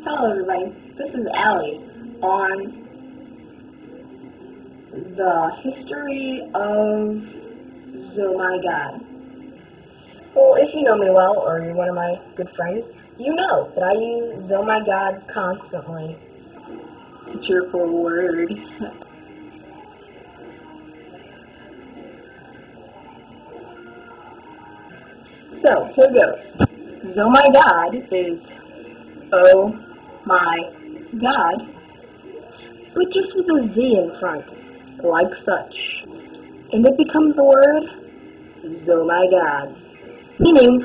Hello everybody, this is Allie on the history of z0MG. Well, if you know me well, or you're one of my good friends, you know that I use z0MG constantly. It's a cheerful word. So, here goes. z0MG is oh my God, but just with a Z in front, like such. And it becomes the word z0MG, meaning